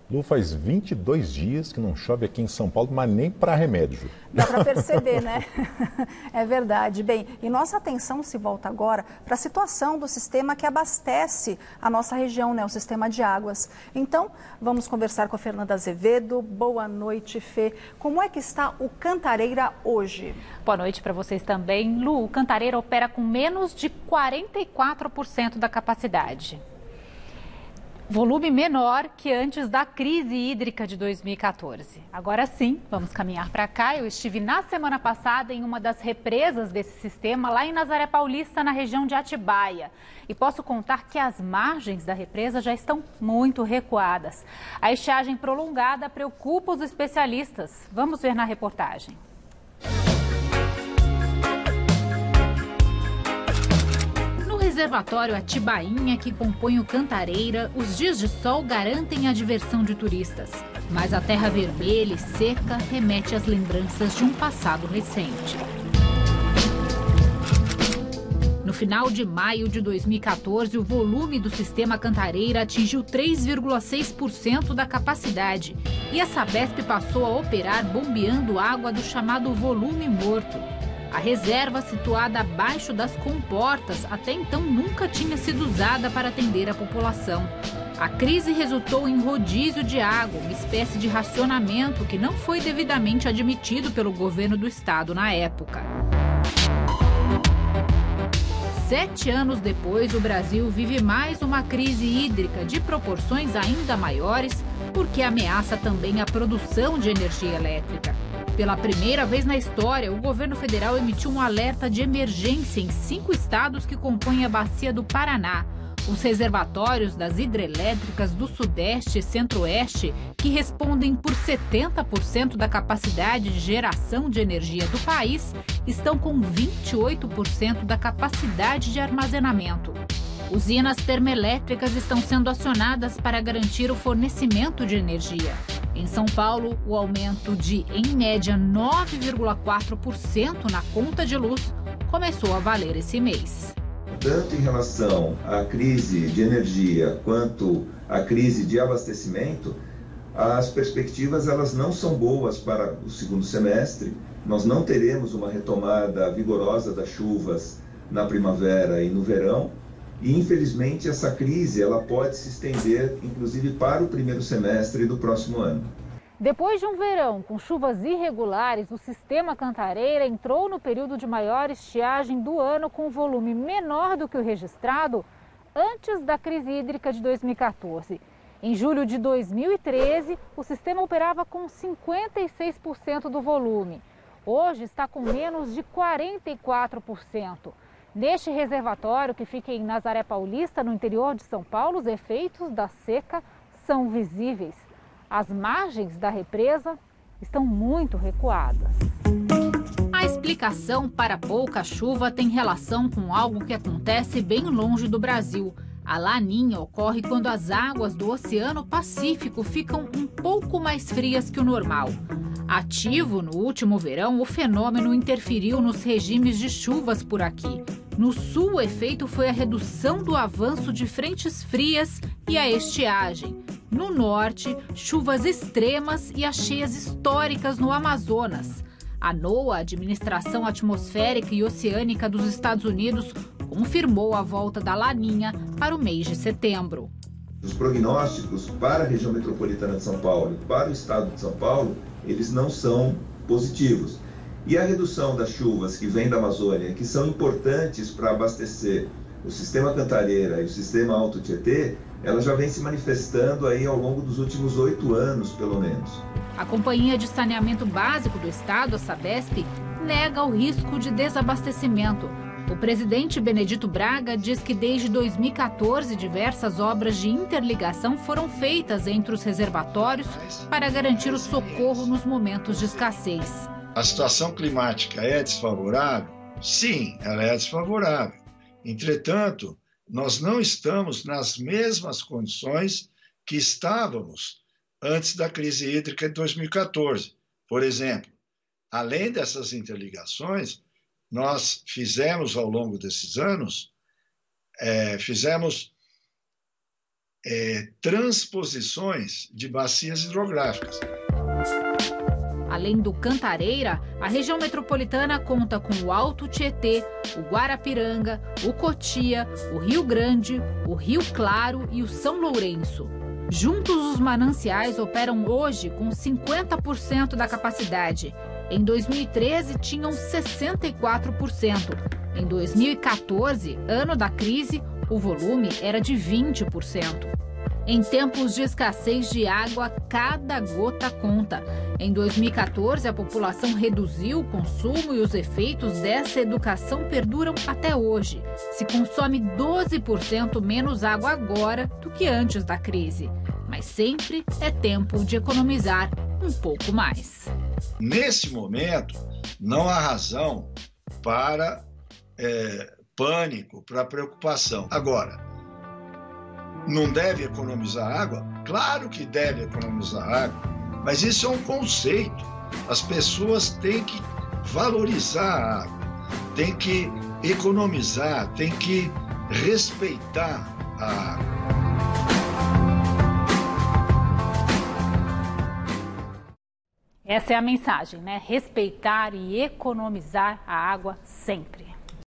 Lu, faz 22 dias que não chove aqui em São Paulo, mas nem para remédio. Dá para perceber, né? É verdade. Bem, e nossa atenção se volta agora para a situação do sistema que abastece a nossa região, né? O sistema de águas. Então, vamos conversar com a Fernanda Azevedo. Boa noite, Fê. Como é que está o Cantareira hoje? Boa noite para vocês também. Lu, o Cantareira opera com menos de 44% da capacidade. Volume menor que antes da crise hídrica de 2014. Agora sim, vamos caminhar para cá. Eu estive na semana passada em uma das represas desse sistema, lá em Nazaré Paulista, na região de Atibaia. E posso contar que as margens da represa já estão muito recuadas. A estiagem prolongada preocupa os especialistas. Vamos ver na reportagem. No reservatório Atibainha, que compõe o Cantareira, os dias de sol garantem a diversão de turistas. Mas a terra vermelha e seca remete às lembranças de um passado recente. No final de maio de 2014, o volume do sistema Cantareira atingiu 3,6% da capacidade. E a Sabesp passou a operar bombeando água do chamado volume morto. A reserva, situada abaixo das comportas, até então nunca tinha sido usada para atender a população. A crise resultou em rodízio de água, uma espécie de racionamento que não foi devidamente admitido pelo governo do estado na época. 7 anos depois, o Brasil vive mais uma crise hídrica de proporções ainda maiores, porque ameaça também a produção de energia elétrica. Pela primeira vez na história, o governo federal emitiu um alerta de emergência em 5 estados que compõem a bacia do Paraná. Os reservatórios das hidrelétricas do Sudeste e Centro-Oeste, que respondem por 70% da capacidade de geração de energia do país, estão com 28% da capacidade de armazenamento. Usinas termoelétricas estão sendo acionadas para garantir o fornecimento de energia. Em São Paulo, o aumento de, em média, 9,4% na conta de luz começou a valer esse mês. Tanto em relação à crise de energia quanto à crise de abastecimento, as perspectivas elas não são boas para o segundo semestre. Nós não teremos uma retomada vigorosa das chuvas na primavera e no verão. E, infelizmente, essa crise ela pode se estender, inclusive, para o primeiro semestre do próximo ano. Depois de um verão com chuvas irregulares, o sistema Cantareira entrou no período de maior estiagem do ano com um volume menor do que o registrado antes da crise hídrica de 2014. Em julho de 2013, o sistema operava com 56% do volume. Hoje está com menos de 44%. Neste reservatório, que fica em Nazaré Paulista, no interior de São Paulo, os efeitos da seca são visíveis. As margens da represa estão muito recuadas. A explicação para pouca chuva tem relação com algo que acontece bem longe do Brasil. A Laninha ocorre quando as águas do Oceano Pacífico ficam um pouco mais frias que o normal. Ativo no último verão, o fenômeno interferiu nos regimes de chuvas por aqui. No sul, o efeito foi a redução do avanço de frentes frias e a estiagem. No norte, chuvas extremas e as cheias históricas no Amazonas. A NOAA, Administração Atmosférica e Oceânica dos Estados Unidos, confirmou a volta da Laninha para o mês de setembro. Os prognósticos para a região metropolitana de São Paulo e para o estado de São Paulo, eles não são positivos. E a redução das chuvas que vem da Amazônia, que são importantes para abastecer o sistema Cantareira e o sistema Alto Tietê, ela já vem se manifestando aí ao longo dos últimos 8 anos, pelo menos. A Companhia de Saneamento Básico do Estado, a Sabesp, nega o risco de desabastecimento. O presidente Benedito Braga diz que desde 2014 diversas obras de interligação foram feitas entre os reservatórios para garantir o socorro nos momentos de escassez. A situação climática é desfavorável? Sim, ela é desfavorável. Entretanto, nós não estamos nas mesmas condições que estávamos antes da crise hídrica de 2014. Por exemplo, além dessas interligações, nós fizemos ao longo desses anos, transposições de bacias hidrográficas. Além do Cantareira, a região metropolitana conta com o Alto Tietê, o Guarapiranga, o Cotia, o Rio Grande, o Rio Claro e o São Lourenço. Juntos, os mananciais operam hoje com 50% da capacidade. Em 2013, tinham 64%. Em 2014, ano da crise, o volume era de 20%. Em tempos de escassez de água, cada gota conta. Em 2014, a população reduziu o consumo e os efeitos dessa educação perduram até hoje. Se consome 12% menos água agora do que antes da crise. Mas sempre é tempo de economizar um pouco mais. Nesse momento, não há razão para pânico, para preocupação. Agora, não deve economizar água? Claro que deve economizar água, mas isso é um conceito. As pessoas têm que valorizar a água, têm que economizar, têm que respeitar a água. Essa é a mensagem, né? Respeitar e economizar a água sempre.